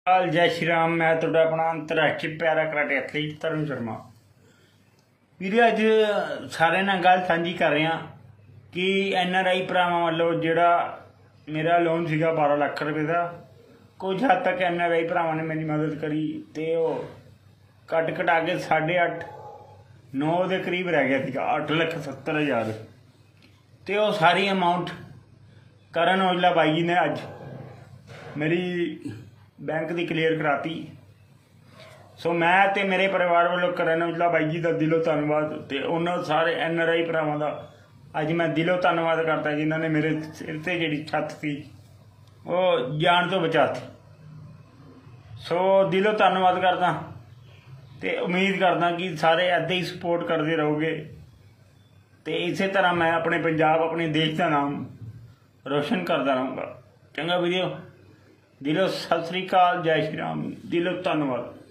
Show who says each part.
Speaker 1: जय श्री राम। मैं तुहाडा अपना अंतरराष्ट्रीय para karate athlete Taran Sharma. ਵੀਰੇ ਅੱਜ सारे नाल गल साझी कर रहे हैं कि NRI भरावां वालों जिहड़ा मेरा लोन सीगा 12 लाख रुपए का, कुछ हद तक NRI भरावां ने मेरी मदद करी तो कट कटा के 8.5-9 के करीब रह गया सीगा 8,70,000 तो वो सारी अमाउंट करण औजला बाई जी ने अज मेरी बैंक की क्लीयर कराती। सो मैं तो मेरे परिवार वालों करण औजला बाई जी का दिलों धन्नवाद तो उन्होंने सारे NRI भरावां का अज मैं दिलों धन्नवाद करता जिन्होंने मेरे सिर से जी छत थी वो जान तो बचाती। सो दिलों धन्नवाद करदा तो उम्मीद करदा कि सारे ऐसे ही सपोर्ट करते रहोगे तो इस तरह मैं अपने पंजाब अपने देश का नाम रोशन करता रहूँगा। चंगा वीडियो दिलों सत श्री अकाल, जय श्री राम, दिलों धन्नवाद।